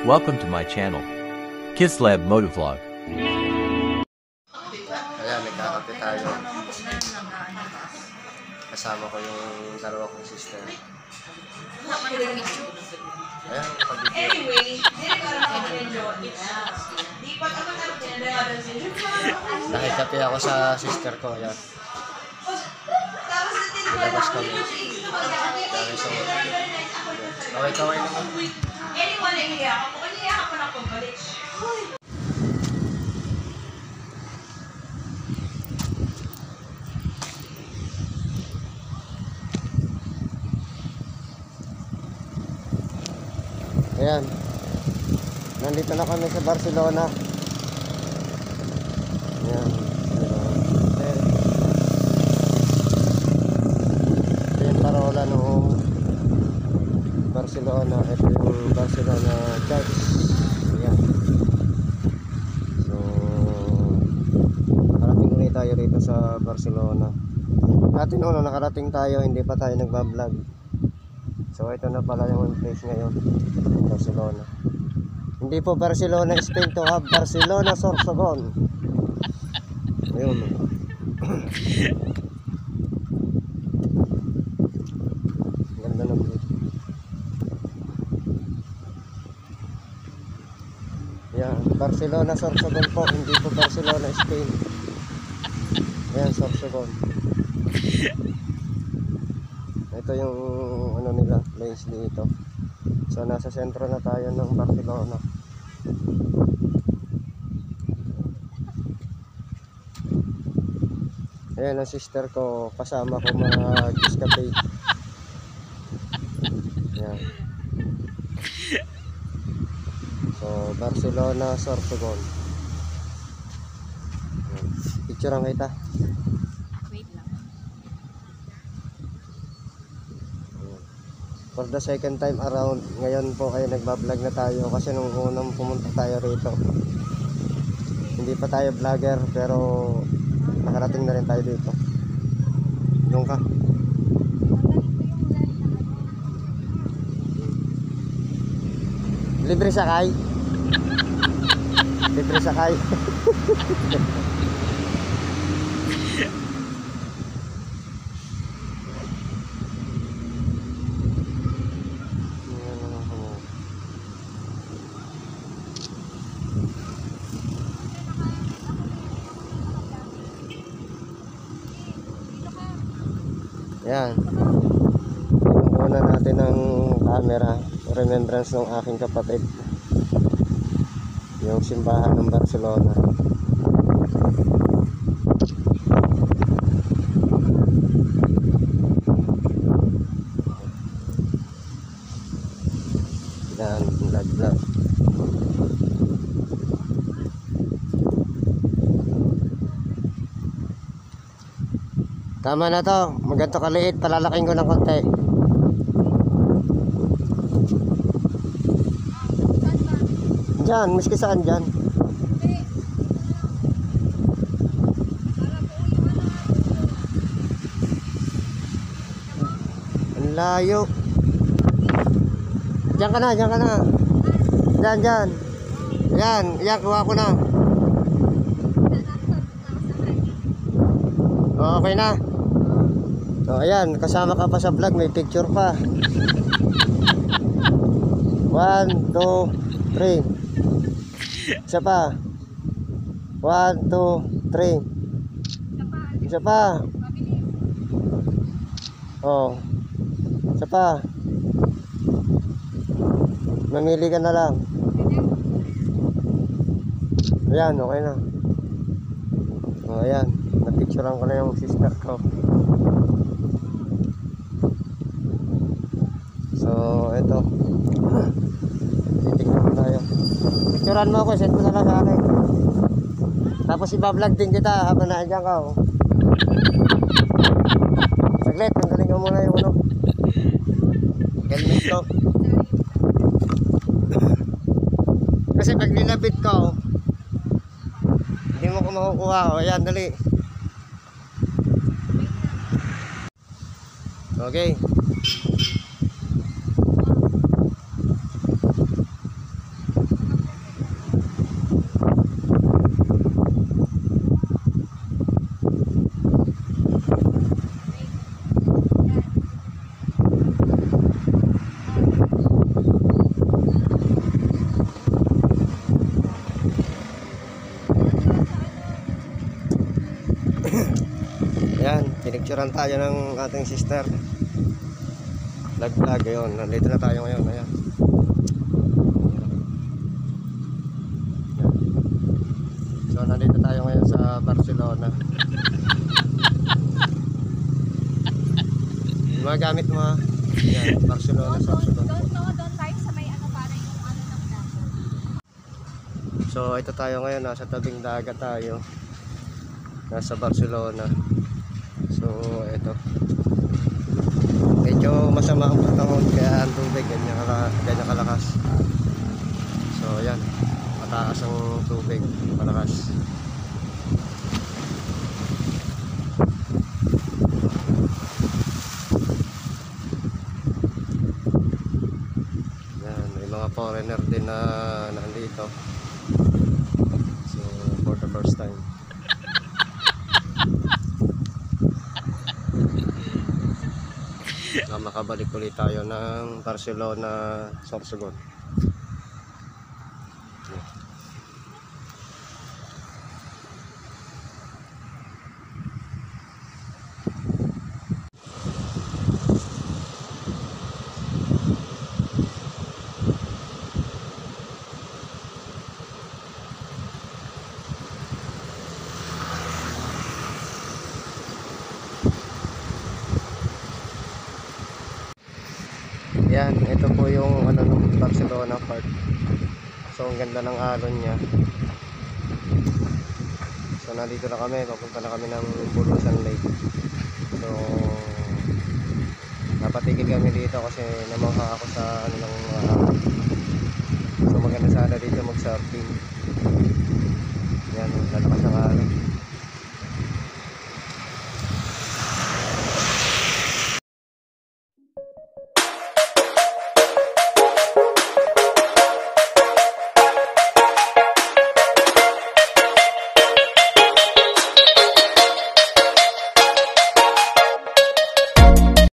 Welcome to my channel, Kislab Motovlog. Ayan, nagkakape tayo. Kasama ko yung dalawa kong sister. Ayan, Anyway, nakikape ako sa sister ko. Ayan. Nilabas kami. Dahil sa kaway-kaway naman. anyone na hiya ako, kung hiya ako na pagbalik. Ayan. Nandito na kami sa Barcelona. Ayan. Ito yung parola noong Barcelona. Ito yung Barcelona Church. Ayan. So, nakarating ulit tayo rito sa Barcelona. Dati noon nakarating tayo, hindi pa tayo nagbablog. So ito na pala yung place ngayon, Barcelona. Hindi po Barcelona, Spain to have Barcelona, Sorsogon. Ayun. Ganda ng view. Yan, Barcelona, Sorsogon po, hindi po Barcelona, Spain. Yan, Sorsogon. Ito yung ano nila, place dito. So nasa sentro na tayo ng Barcelona. Ayan ang sister ko, kasama ko mag-escape. Ayan. So Barcelona, Sorsogon. Picture ang kita. For the second time around, ngayon po ay nagbablog na tayo kasi nung unang pumunta tayo rito hindi pa tayo vlogger, pero nakarating na rin tayo dito. Doon ka. Libre sakay. Libre sakay. Yan. Pinukunan natin ng camera, remembrance ng aking kapatid. Yung simbahan ng Barcelona. Yan, vlog. Tama na to, maganto kaliit, palalaking ko ng konti. Diyan, miski saan dyan. Ang layo. Diyan ka na. Diyan. Yan, kuha ko na. Okay na. So ayan, kasama ka pa sa vlog, may picture pa. 1, 2, 3. Isa pa. 1, 2, 3. Isa pa. Oh. Isa pa. Mamili ka na lang. Ayan, okay na. Oh, ayan. Napicturean ko na yung sister ko. So, ito. Titignan mo tayo. Picturean mo ako, send mo na lang sa akin. Tapos iba-vlog din kita habang naandyan ka. Oh. Saglit, tanggalin ko muna yung helmet ko. Kasi pag nilapit ko, hindi mo ko makukuha. O, ayan, dali. Okay. Picturean tayo ng ating sister. Vlog, ayun. Nandito na tayo ngayon. Ayan. So, nandito tayo ngayon sa Barcelona. Yung mga gamit mo, ha? Ayan, Barcelona, Sorsogon. Doon tayo sa may ano para yung ano ng dagat. So, ito tayo ngayon. Nasa tabing dagat tayo. Nasa Barcelona. So, ito. Medyo masama ang panahon kaya ang tubig ganyan kalakas. So ayan, mataas ang tubig, malakas. Yan, may mga foreigner din na nandito. So for the first time. Makabalik ulit tayo ng Barcelona, Sorsogon. Yan, ito po yung ano ng Barcelona Park. So ang ganda ng alon niya. So nandito na kami, papunta na kami ng Bulusan Lake. So napatigil kami dito kasi namangha ako sa ano ng so maganda sana dito mag-surfing. Yan, lalakas ang alon.